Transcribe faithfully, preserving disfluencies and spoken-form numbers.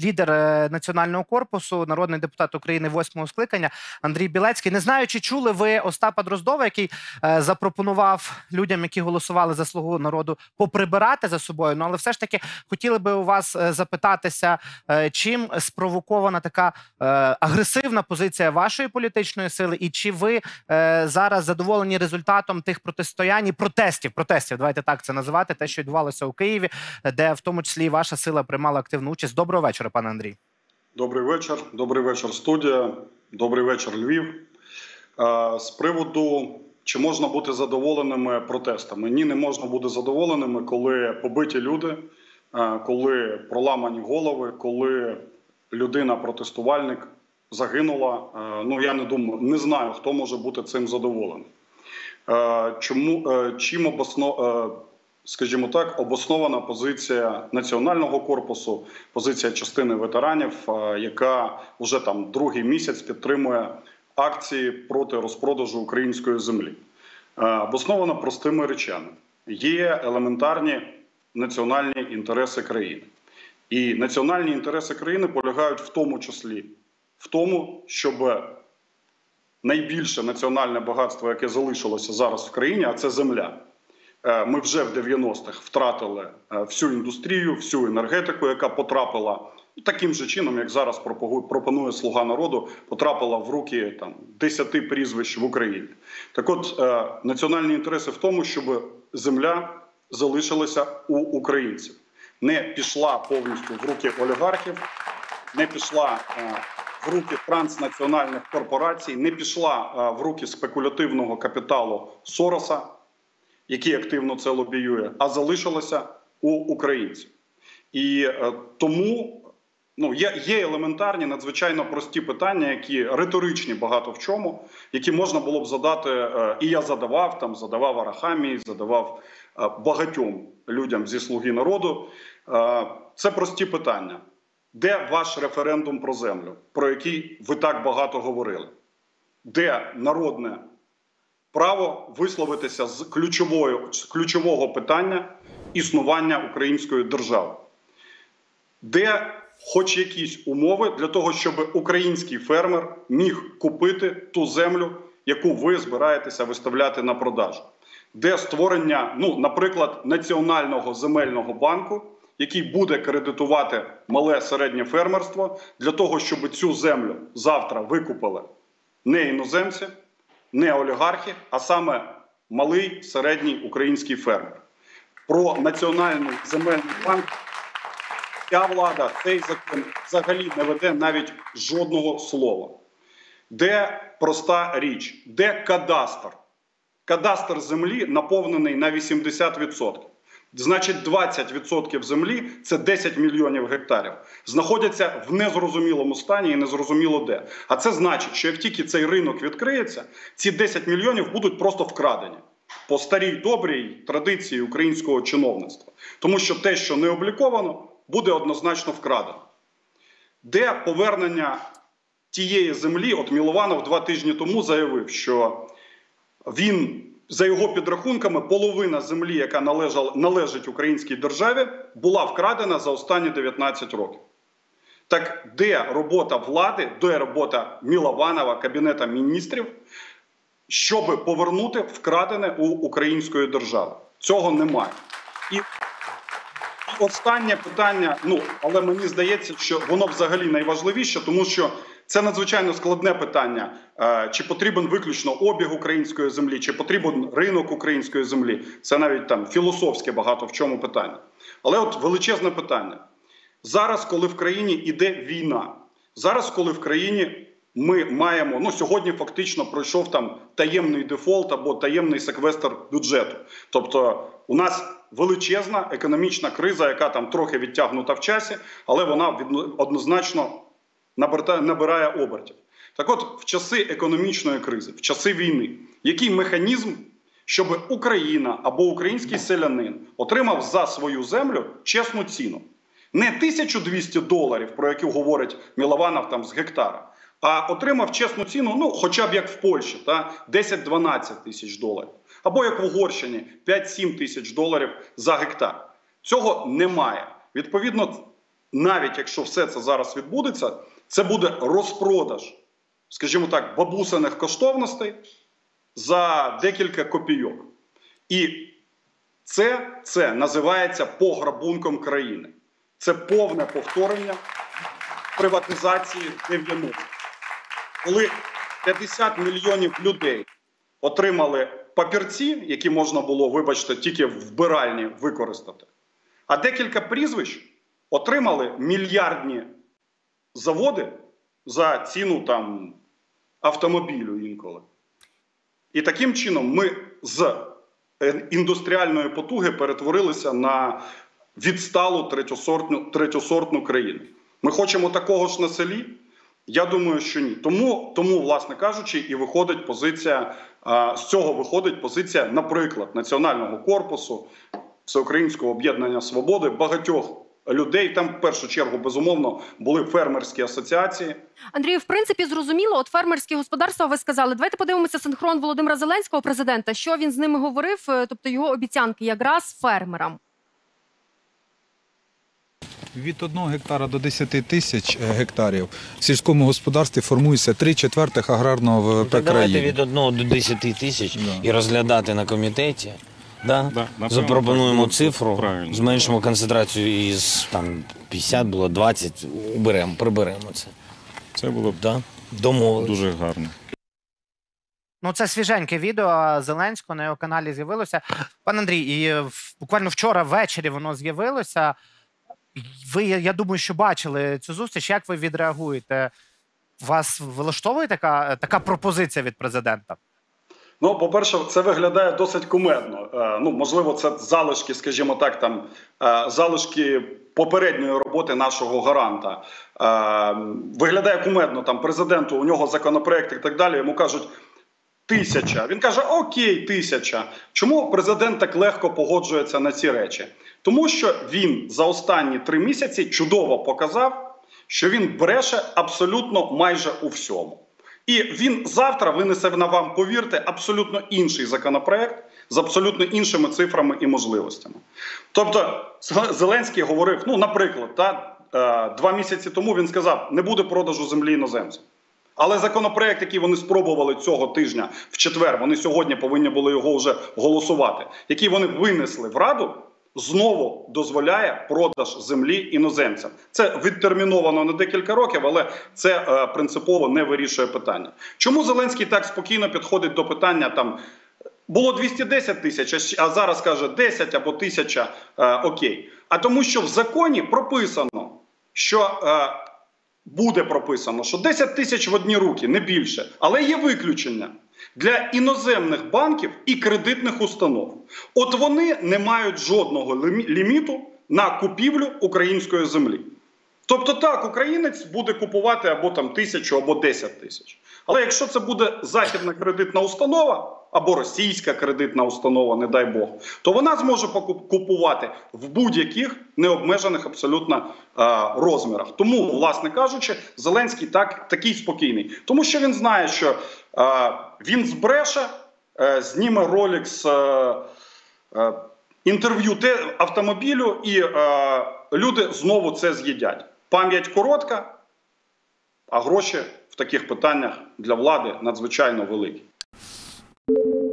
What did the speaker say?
лідер е, Національного корпусу, народний депутат України восьмого скликання Андрій Білецький. Не знаю, чи чули ви Остапа Дроздова, який е, запропонував людям, які голосували за «Слугу народу», поприбирати за собою. Ну, але все ж таки хотіли би у вас е, запитатися, е, чим спровокована така е, агресивна позиція вашої політичної сили, і чи ви е, зараз задоволені результатом тих протистоянь і протестів, протестів, давайте так це називати, те, що відбувалося у Києві, де в тому числі і ваша сила приймала активну участь. Доброго вечора, пане Андрій. Добрий вечір. Добрий вечір, студія. Добрий вечір, Львів. З приводу, чи можна бути задоволеними протестами? Ні, не можна бути задоволеними, коли побиті люди, коли проламані голови, коли людина-протестувальник загинула. Ну, я не думаю, не знаю, хто може бути цим задоволений. Чому, чим обосно, скажімо так, обоснована позиція Національного корпусу, позиція частини ветеранів, яка вже там другий місяць підтримує акції проти розпродажу української землі. Обоснована простими речами. Є елементарні національні інтереси країни. І національні інтереси країни полягають в тому числі в тому, щоб найбільше національне багатство, яке залишилося зараз в країні, а це земля. Ми вже в дев'яностих втратили всю індустрію, всю енергетику, яка потрапила таким же чином, як зараз пропонує «Слуга народу», потрапила в руки там, десяти прізвищ в Україні. Так от, національні інтереси в тому, щоб земля залишилася у українців. Не пішла повністю в руки олігархів, не пішла в руки транснаціональних корпорацій, не пішла в руки спекулятивного капіталу Сороса, який активно це лобіює, а залишилася у українців. І е, тому ну, є, є елементарні, надзвичайно прості питання, які риторичні багато в чому, які можна було б задати, е, і я задавав, там, задавав Арахамії, задавав е, багатьом людям зі «Слуги народу». Е, це прості питання. Де ваш референдум про землю, про який ви так багато говорили? Де народне право висловитися з ключовою, з ключового питання існування української держави? Де хоч якісь умови для того, щоб український фермер міг купити ту землю, яку ви збираєтеся виставляти на продаж? Де створення, ну, наприклад, Національного земельного банку, який буде кредитувати мале середнє фермерство для того, щоб цю землю завтра викупили не іноземці, не олігархи, а саме малий середній український фермер. Про Національний земельний банк ця влада, цей закон взагалі не веде навіть жодного слова. Де проста річ? Де кадастр? Кадастр землі наповнений на вісімдесят відсотків. Значить, двадцять відсотків землі – це десять мільйонів гектарів. Знаходяться в незрозумілому стані і незрозуміло де. А це значить, що як тільки цей ринок відкриється, ці десять мільйонів будуть просто вкрадені. По старій добрій традиції українського чиновництва. Тому що те, що не обліковано, буде однозначно вкрадено. Де повернення тієї землі? От Милованов два тижні тому заявив, що він... За його підрахунками, половина землі, яка належала, належить українській державі, була вкрадена за останні дев'ятнадцять років. Так де робота влади, де робота Милованова, Кабінету міністрів, щоб повернути вкрадене у української держави? Цього немає. І останнє питання, ну, але мені здається, що воно взагалі найважливіше, тому що це надзвичайно складне питання. Чи потрібен виключно обіг української землі, чи потрібен ринок української землі. Це навіть там філософське багато в чому питання. Але от величезне питання. Зараз, коли в країні іде війна, зараз, коли в країні ми маємо, ну сьогодні фактично пройшов там таємний дефолт або таємний секвестр бюджету. Тобто у нас величезна економічна криза, яка там трохи відтягнута в часі, але вона однозначно набирає обертів. Так от, в часи економічної кризи, в часи війни, який механізм, щоб Україна або український селянин отримав за свою землю чесну ціну? Не тисячу двісті доларів, про які говорить Милованов там з гектара, а отримав чесну ціну, ну, хоча б як в Польщі, десять-дванадцять тисяч доларів. Або як в Угорщині, п'ять-сім тисяч доларів за гектар. Цього немає. Відповідно, навіть якщо все це зараз відбудеться, це буде розпродаж, скажімо так, бабусиних коштовностей за декілька копійок. І це, це називається пограбунком країни. Це повне повторення приватизації дев'яностих. Коли п'ятдесят мільйонів людей отримали папірці, які можна було, вибачте, тільки в вбиральні використати, а декілька прізвищ отримали мільярдні заводи за ціну там автомобілю інколи. І таким чином ми з індустріальної потуги перетворилися на відсталу третьосортну, третьосортну країну. Ми хочемо такого ж на селі? Я думаю, що ні. Тому, тому власне кажучи, і виходить позиція, а, з цього виходить позиція, наприклад, Національного корпусу, Всеукраїнського об'єднання свободи, багатьох людей. Там в першу чергу, безумовно, були фермерські асоціації. Андрію, в принципі, зрозуміло, от фермерські господарства, ви сказали. Давайте подивимося синхрон Володимира Зеленського, президента. Що він з ними говорив, тобто його обіцянки якраз фермерам. Від одного гектара до десяти тисяч гектарів в сільському господарстві формується три четвертих аграрного ВВП країни. Давайте від одного до десяти тисяч Да. і розглядати на комітеті. Да? Да, напевно, Запропонуємо так, цифру, правильно. зменшимо концентрацію із там, п'ятдесят, було двадцять, уберемо, приберемо це. Це було б Да? Домовились. дуже гарно. Ну, це свіженьке відео Зеленського на його каналі з'явилося. Пан Андрій, і в- буквально вчора ввечері воно з'явилося. Ви, я я думаю, що бачили цю зустріч. Як ви відреагуєте? Вас влаштовує така, така пропозиція від президента? Ну, по-перше, це виглядає досить кумедно. Е, ну, можливо, це залишки, скажімо так, там е, залишки попередньої роботи нашого гаранта. Е, виглядає кумедно, там президенту, у нього законопроект і так далі, йому кажуть тисяча. Він каже, окей, тисяча. Чому президент так легко погоджується на ці речі? Тому що він за останні три місяці чудово показав, що він бреше абсолютно майже у всьому. І він завтра винесе на вам, повірте, абсолютно інший законопроект з абсолютно іншими цифрами і можливостями. Тобто Зеленський говорив, ну, наприклад, та, е, два місяці тому він сказав, не буде продажу землі іноземцям. Але законопроект, який вони спробували цього тижня в четвер, вони сьогодні повинні були його вже голосувати, який вони винесли в Раду, знову дозволяє продаж землі іноземцям. Це відтерміновано на декілька років, але це е, принципово не вирішує питання. Чому Зеленський так спокійно підходить до питання, там, було двісті десять тисяч, а зараз каже десять або тисяча, е, окей. А тому, що в законі прописано, що е, буде прописано, що десять тисяч в одні руки, не більше. Але є виключення для іноземних банків і кредитних установ. От вони не мають жодного ліміту на купівлю української землі. Тобто так, українець буде купувати або там тисячу, або десять тисяч. Але якщо це буде західна кредитна установа, або російська кредитна установа, не дай Бог, то вона зможе купувати в будь-яких необмежених абсолютно е, розмірах. Тому, власне кажучи, Зеленський так, такий спокійний. Тому що він знає, що е, він збреше, е, зніме ролик з е, е, інтерв'ю те, автомобілю, і е, люди знову це з'їдять. Пам'ять коротка, а гроші в таких питаннях для влади надзвичайно великі.